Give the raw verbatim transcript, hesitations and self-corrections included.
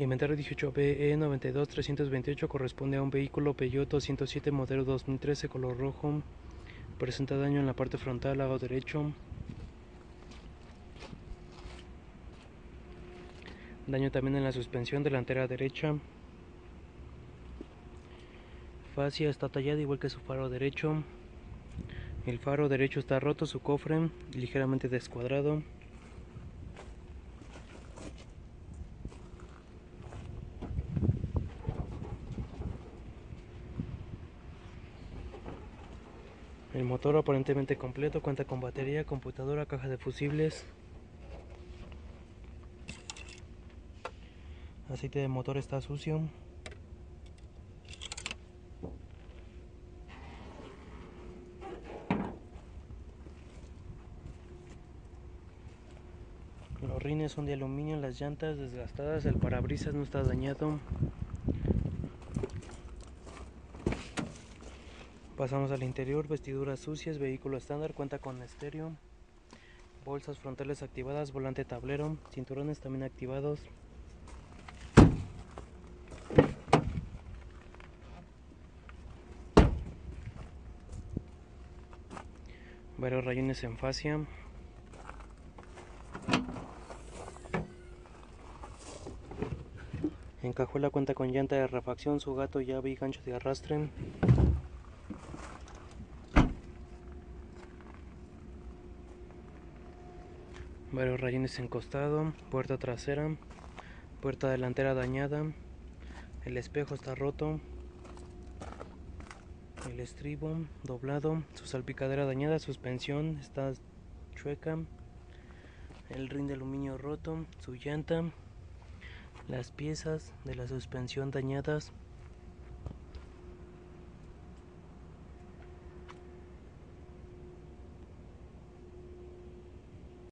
Inventario dieciocho B E noventa y dos trescientos veintiocho corresponde a un vehículo Peugeot ciento siete modelo dos mil trece color rojo. Presenta daño en la parte frontal, lado derecho. Daño también en la suspensión delantera derecha. Fascia está tallada igual que su faro derecho. El faro derecho está roto, su cofre ligeramente descuadrado. El motor aparentemente completo, cuenta con batería, computadora, caja de fusibles. Aceite de motor está sucio. Los rines son de aluminio, las llantas desgastadas, el parabrisas no está dañado. Pasamos al interior, vestiduras sucias, vehículo estándar, cuenta con estéreo, bolsas frontales activadas, volante tablero, cinturones también activados. Varios rayones en fascia. En cajuela cuenta con llanta de refacción, su gato, llave y gancho de arrastre. Varios rayones en costado, puerta trasera, puerta delantera dañada, el espejo está roto, el estribo doblado, su salpicadera dañada, suspensión está chueca, el rin de aluminio roto, su llanta, las piezas de la suspensión dañadas.